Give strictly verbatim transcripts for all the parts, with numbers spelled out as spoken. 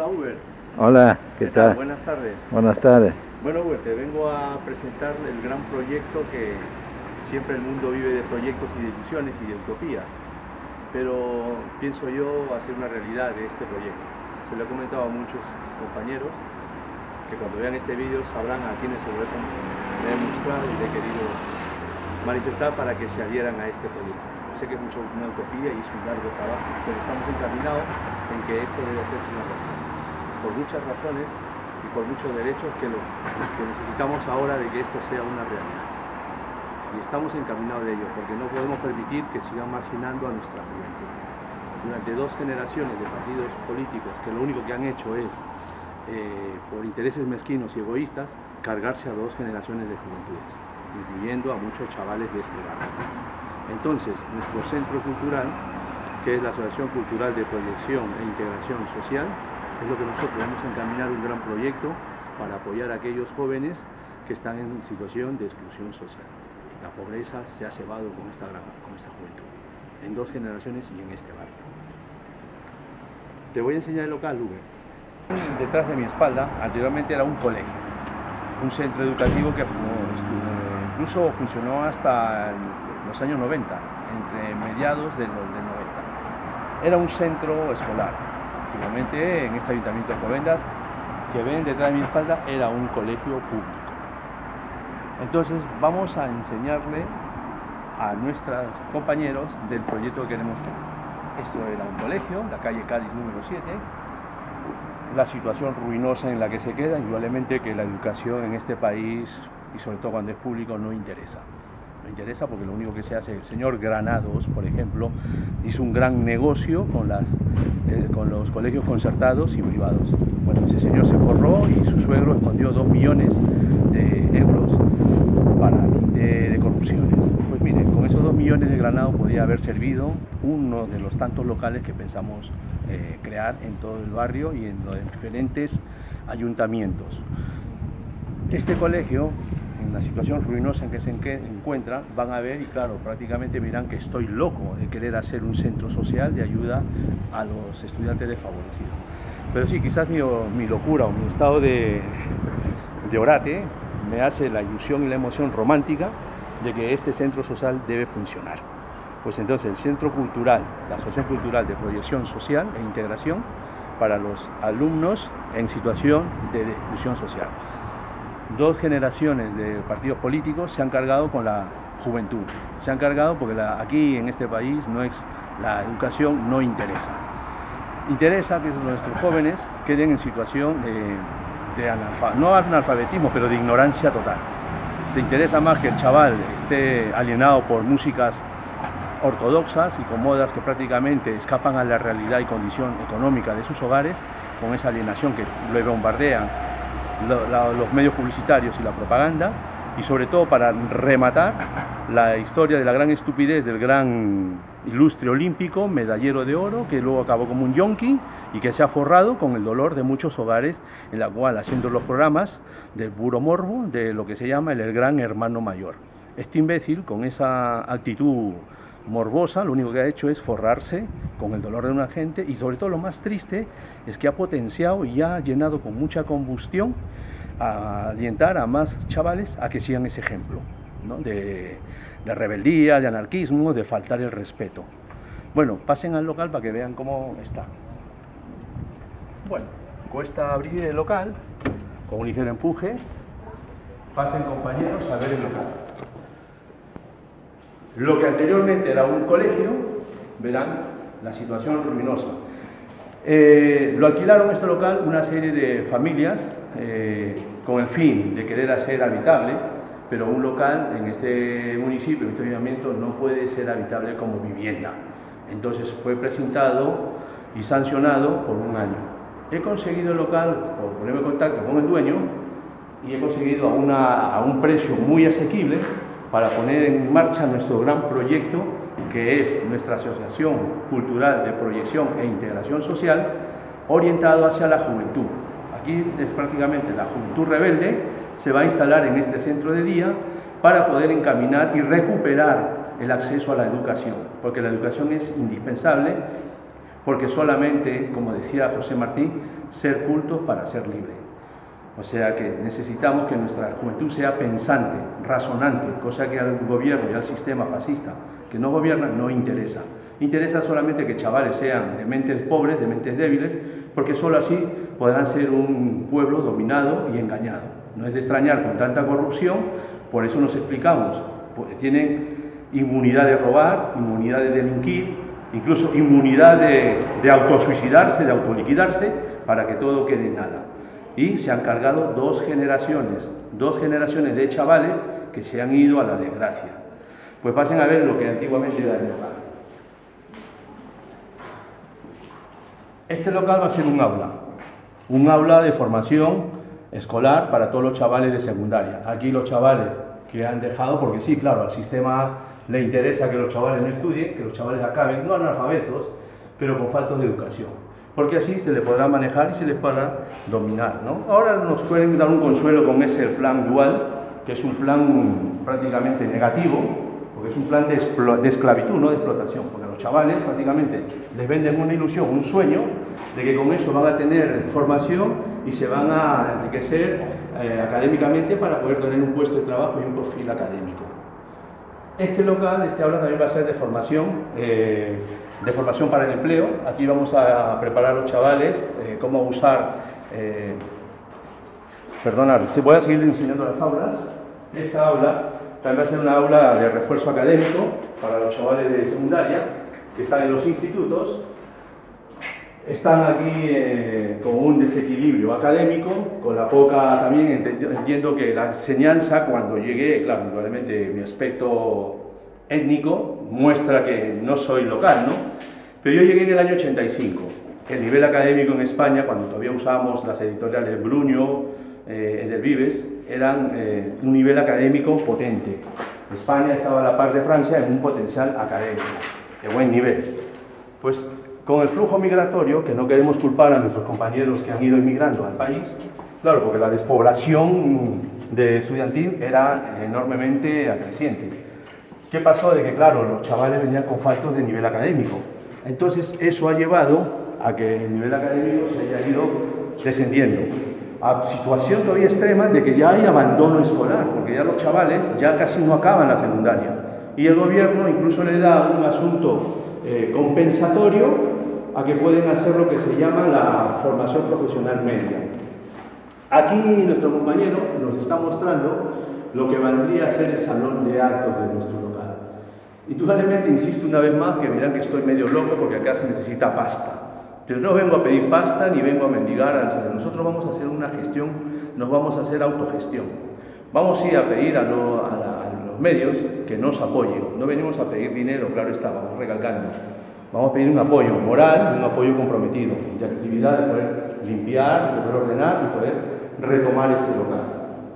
Hola Uber. Hola, ¿qué, ¿Qué tal? tal? Buenas tardes. Buenas tardes. Bueno Uber, te vengo a presentar el gran proyecto que siempre el mundo vive de proyectos y de ilusiones y de utopías, pero pienso yo hacer una realidad de este proyecto. Se lo he comentado a muchos compañeros que cuando vean este vídeo sabrán a quiénes se lo he, le he mostrado y le he querido manifestar para que se adhieran a este proyecto. Sé que es mucho una utopía y es un largo trabajo, pero estamos encaminados en que esto debe hacerse una realidad. Por muchas razones y por muchos derechos que, lo, que necesitamos ahora de que esto sea una realidad. Y estamos encaminados de ello, porque no podemos permitir que sigan marginando a nuestra juventud. Durante dos generaciones de partidos políticos que lo único que han hecho es, eh, por intereses mezquinos y egoístas, cargarse a dos generaciones de juventudes, incluyendo a muchos chavales de este barrio. Entonces, nuestro centro cultural, que es la Asociación Cultural de Proyección e Integración Social, es lo que nosotros vamos a encaminar un gran proyecto para apoyar a aquellos jóvenes que están en situación de exclusión social. La pobreza se ha cebado con esta, con esta juventud, en dos generaciones y en este barrio. Te voy a enseñar el local, Uber. Detrás de mi espalda, anteriormente era un colegio, un centro educativo que incluso funcionó hasta los años noventa, entre mediados de los del noventa. Era un centro escolar. Antiguamente, en este ayuntamiento de Alcobendas, que ven detrás de mi espalda, era un colegio público. Entonces vamos a enseñarle a nuestros compañeros del proyecto que queremos tener. Esto era un colegio, la calle Cádiz número siete, la situación ruinosa en la que se queda, indudablemente que la educación en este país, y sobre todo cuando es público, no interesa. No interesa porque lo único que se hace, el señor Granados, por ejemplo, hizo un gran negocio con, las, eh, con los colegios concertados y privados. Bueno, ese señor se forró y su suegro escondió dos millones de euros para, de, de corrupciones. Pues miren, con esos dos millones de Granados podía haber servido uno de los tantos locales que pensamos eh, crear en todo el barrio y en los diferentes ayuntamientos. Este colegio, en la situación ruinosa en que se encuentra, van a ver y claro, prácticamente verán que estoy loco de querer hacer un centro social de ayuda a los estudiantes desfavorecidos. Pero sí, quizás mi, mi locura o mi estado de, de orate me hace la ilusión y la emoción romántica de que este centro social debe funcionar. Pues entonces el Centro Cultural, la Asociación Cultural de Proyección Social e Integración para los alumnos en situación de exclusión social. Dos generaciones de partidos políticos se han cargado con la juventud. Se han cargado porque la, aquí en este país no es, la educación no interesa. Interesa que nuestros jóvenes queden en situación de, de analfabetismo, no analfabetismo, pero de ignorancia total. Se interesa más que el chaval esté alienado por músicas ortodoxas y con modas que prácticamente escapan a la realidad y condición económica de sus hogares, con esa alienación que le bombardean los medios publicitarios y la propaganda, y sobre todo para rematar la historia de la gran estupidez del gran ilustre olímpico, medallero de oro, que luego acabó como un yonki y que se ha forrado con el dolor de muchos hogares, en la cual haciendo los programas del puro morbo de lo que se llama el gran hermano mayor. Este imbécil, con esa actitud morbosa, lo único que ha hecho es forrarse con el dolor de una gente, y sobre todo lo más triste es que ha potenciado y ha llenado con mucha combustión a alientar a más chavales a que sigan ese ejemplo, ¿no? de, de rebeldía, de anarquismo, de faltar el respeto. Bueno, pasen al local para que vean cómo está. Bueno, cuesta abrir el local con un ligero empuje. Pasen, compañeros, a ver el local. Lo que anteriormente era un colegio, verán la situación ruinosa. Eh, lo alquilaron este local una serie de familias eh, con el fin de querer hacer habitable, pero un local en este municipio, en este ayuntamiento, no puede ser habitable como vivienda. Entonces fue presentado y sancionado por un año. He conseguido el local por ponerme en contacto con el dueño y he conseguido a, una, a un precio muy asequible para poner en marcha nuestro gran proyecto, que es nuestra Asociación Cultural de Proyección e Integración Social, orientado hacia la juventud. Aquí es prácticamente la juventud rebelde, se va a instalar en este centro de día para poder encaminar y recuperar el acceso a la educación, porque la educación es indispensable porque solamente, como decía José Martí, ser cultos para ser libre. O sea que necesitamos que nuestra juventud sea pensante, razonante, cosa que al gobierno y al sistema fascista que nos gobierna no interesa. Interesa solamente que chavales sean de mentes pobres, de mentes débiles, porque solo así podrán ser un pueblo dominado y engañado. No es de extrañar con tanta corrupción, por eso nos explicamos, porque tienen inmunidad de robar, inmunidad de delinquir, incluso inmunidad de, de autosuicidarse, de autoliquidarse, para que todo quede en nada. Y se han cargado dos generaciones, dos generaciones de chavales que se han ido a la desgracia. Pues pasen a ver lo que antiguamente era el local. Este local va a ser un aula, un aula de formación escolar para todos los chavales de secundaria. Aquí los chavales que han dejado, porque sí, claro, al sistema le interesa que los chavales no estudien, que los chavales acaben, no analfabetos, pero con falta de educación, porque así se les podrá manejar y se les podrá dominar, ¿no? Ahora nos pueden dar un consuelo con ese plan dual, que es un plan prácticamente negativo, porque es un plan de, de esclavitud, no de explotación, porque a los chavales prácticamente les venden una ilusión, un sueño, de que con eso van a tener formación y se van a enriquecer eh, académicamente para poder tener un puesto de trabajo y un perfil académico. Este local, este aula también va a ser de formación, eh, de formación para el empleo. Aquí vamos a preparar a los chavales eh, cómo usar, eh, perdonad, si voy a seguir enseñando las aulas. Esta aula también va a ser una aula de refuerzo académico para los chavales de secundaria que están en los institutos. Están aquí eh, con un desequilibrio académico, con la poca, también entiendo que la enseñanza cuando llegué, claro, probablemente mi aspecto étnico muestra que no soy local, ¿no? Pero yo llegué en el año ochenta y cinco. El nivel académico en España, cuando todavía usábamos las editoriales Bruño, eh, Edelvives, eran eh, un nivel académico potente. España estaba a la par de Francia en un potencial académico, de buen nivel. Pues con el flujo migratorio, que no queremos culpar a nuestros compañeros que han ido emigrando al país, claro, porque la despoblación de estudiantil era enormemente creciente. ¿Qué pasó? De que, claro, los chavales venían con faltos de nivel académico. Entonces, eso ha llevado a que el nivel académico se haya ido descendiendo, a situación todavía extrema de que ya hay abandono escolar, porque ya los chavales ya casi no acaban la secundaria. Y el gobierno incluso le da un asunto Eh, compensatorio a que pueden hacer lo que se llama la formación profesional media. Aquí nuestro compañero nos está mostrando lo que vendría a ser el salón de actos de nuestro local. Indudablemente, insisto una vez más, que verán que estoy medio loco porque acá se necesita pasta. Pero no vengo a pedir pasta ni vengo a mendigar al salón. Nosotros vamos a hacer una gestión, nos vamos a hacer autogestión. Vamos a ir a pedir a, lo, a, la, a los medios que nos apoyen. No venimos a pedir dinero, claro está, vamos recalcando. Vamos a pedir un apoyo moral y un apoyo comprometido, de actividad de poder limpiar, de poder ordenar y poder retomar este local.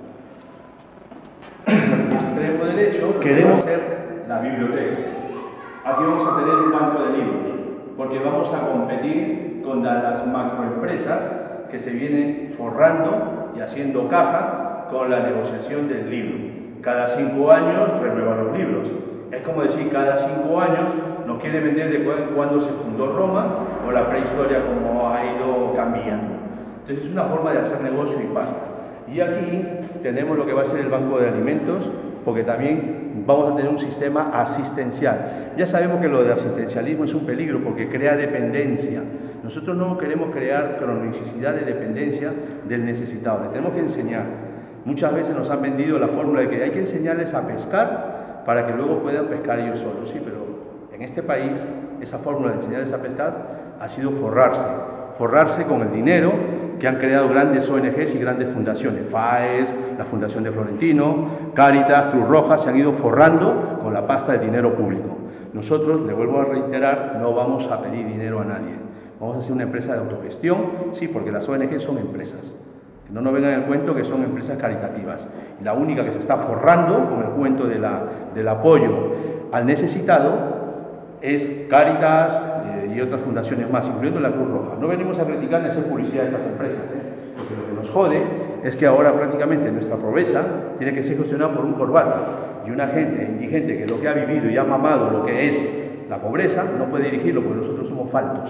En el extremo derecho queremos hacer la biblioteca. Aquí vamos a tener un banco de libros, porque vamos a competir con las macroempresas que se vienen forrando y haciendo caja con la negociación del libro. Cada cinco años renuevan los libros. Es como decir, cada cinco años nos quiere vender de cuándo se fundó Roma o la prehistoria como ha ido cambiando. Entonces es una forma de hacer negocio y pasta. Y aquí tenemos lo que va a ser el banco de alimentos, porque también vamos a tener un sistema asistencial. Ya sabemos que lo del asistencialismo es un peligro porque crea dependencia. Nosotros no queremos crear cronicidad de dependencia del necesitado, le tenemos que enseñar. Muchas veces nos han vendido la fórmula de que hay que enseñarles a pescar para que luego puedan pescar ellos solos. Sí, pero en este país esa fórmula de enseñarles a pescar ha sido forrarse. Forrarse con el dinero que han creado grandes O N Ges y grandes fundaciones. FAES, la Fundación de Florentino, Cáritas, Cruz Roja, se han ido forrando con la pasta del dinero público. Nosotros, le vuelvo a reiterar, no vamos a pedir dinero a nadie. Vamos a hacer una empresa de autogestión, sí, porque las O N Ges son empresas. Que no nos vengan el cuento que son empresas caritativas. La única que se está forrando con el cuento de la, del apoyo al necesitado es Cáritas eh, y otras fundaciones más, incluyendo la Cruz Roja. No venimos a criticar ni a hacer publicidad de estas empresas, ¿eh? Porque lo que nos jode es que ahora prácticamente nuestra pobreza tiene que ser gestionada por un corbata y una gente indigente que lo que ha vivido y ha mamado lo que es la pobreza no puede dirigirlo porque nosotros somos faltos.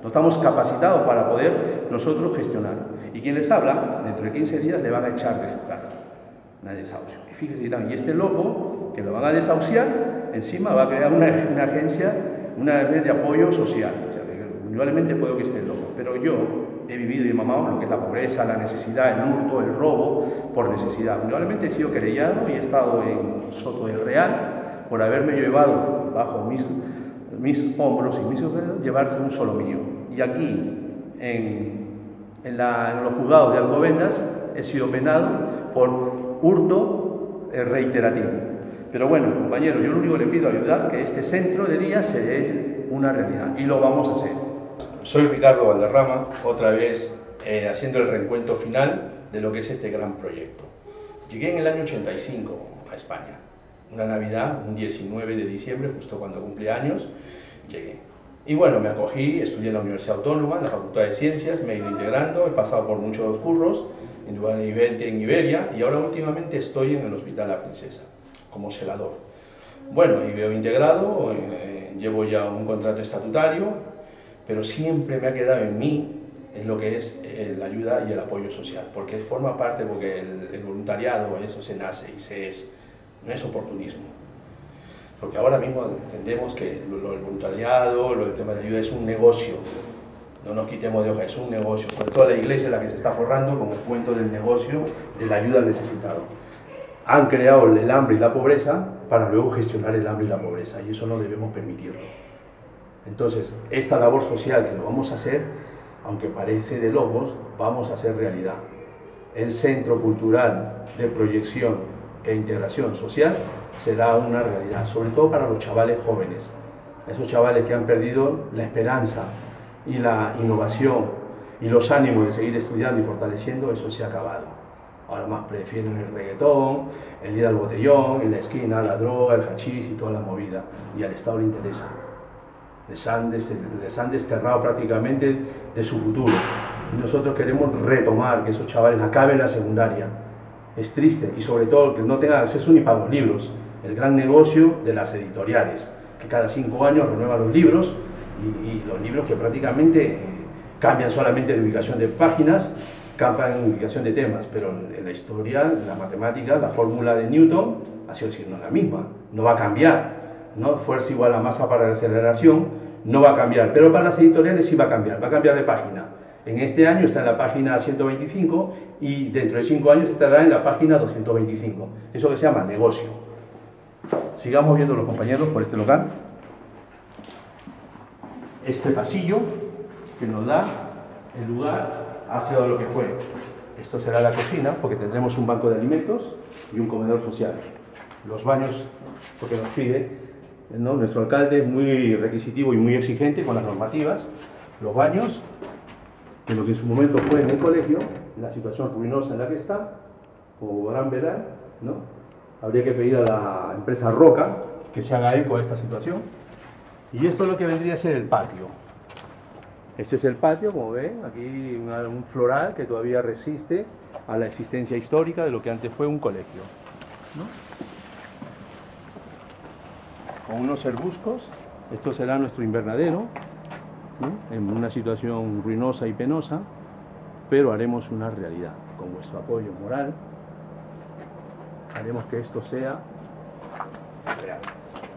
No estamos capacitados para poder nosotros gestionar. Y quien les habla, dentro de quince días le van a echar de su casa. Una desahucio. Y fíjense, y este loco, que lo van a desahuciar, encima va a crear una, una agencia, una red de apoyo social. O sea, indudablemente puedo que esté loco, pero yo he vivido y he mamado lo que es la pobreza, la necesidad, el hurto, el robo, por necesidad. Indudablemente he sido querellado y he estado en Soto del Real por haberme llevado bajo mis, mis hombros y mis ojos, llevarse un solo mío. Y aquí, en, en, la, en los juzgados de Alcobendas, he sido penado por hurto eh, reiterativo. Pero bueno, compañeros, yo lo único que le pido es ayudar que este centro de día sea una realidad, y lo vamos a hacer. Soy Ricardo Valderrama, otra vez eh, haciendo el reencuentro final de lo que es este gran proyecto. Llegué en el año ochenta y cinco a España, una Navidad, un diecinueve de diciembre, justo cuando cumplí años, llegué. Y bueno, me acogí, estudié en la Universidad Autónoma, en la Facultad de Ciencias, me he ido integrando, he pasado por muchos cursos, en Iberia, y ahora últimamente estoy en el Hospital La Princesa, como celador. Bueno, ahí veo integrado, eh, llevo ya un contrato estatutario, pero siempre me ha quedado en mí es lo que es eh, la ayuda y el apoyo social, porque forma parte, porque el, el voluntariado, eso se nace y se es, no es oportunismo. Porque ahora mismo entendemos que lo, lo, el voluntariado, lo del tema de ayuda es un negocio, no nos quitemos de hoja, es un negocio, sobre todo la iglesia es la que se está forrando con el cuento del negocio de la ayuda al necesitado. Han creado el hambre y la pobreza para luego gestionar el hambre y la pobreza, y eso no debemos permitirlo. Entonces, esta labor social que lo vamos a hacer, aunque parece de locos, vamos a hacer realidad. El Centro Cultural de Proyección e Integración Social será una realidad, sobre todo para los chavales jóvenes, esos chavales que han perdido la esperanza y la innovación y los ánimos de seguir estudiando y fortaleciendo, eso se ha acabado. Ahora más prefieren el reggaetón, el ir al botellón, en la esquina, la droga, el hachís y toda la movida, y al Estado le interesa. Les han, des, les han desterrado prácticamente de su futuro, y nosotros queremos retomar que esos chavales acaben la secundaria. Es triste, y sobre todo que no tengan acceso ni para los libros, el gran negocio de las editoriales, que cada cinco años renuevan los libros, y, y los libros que prácticamente eh, cambian solamente de ubicación de páginas, cambian en ubicación de temas, pero en la historia, en la matemática, la fórmula de Newton ha sido siendo la misma, no va a cambiar, ¿no? Fuerza igual a masa para la aceleración, no va a cambiar, pero para las editoriales sí va a cambiar, va a cambiar de página. En este año está en la página ciento veinticinco y dentro de cinco años estará en la página doscientos veinticinco. Eso que se llama negocio. Sigamos viendo los compañeros por este local. Este pasillo que nos da el lugar hacia lo que fue. Esto será la cocina, porque tendremos un banco de alimentos y un comedor social. Los baños, porque nos pide, ¿no? Nuestro alcalde es muy requisitivo y muy exigente con las normativas. Los baños, que lo que en su momento fue en el colegio, la situación ruinosa en la que está, como podrán ver, ¿no? Habría que pedir a la empresa Roca que se haga eco a esta situación. Y esto es lo que vendría a ser el patio. Este es el patio, como ven, aquí una, un floral que todavía resiste a la existencia histórica de lo que antes fue un colegio, ¿no? Con unos arbustos, esto será nuestro invernadero, ¿no? En una situación ruinosa y penosa, pero haremos una realidad, con vuestro apoyo moral, haremos que esto sea real.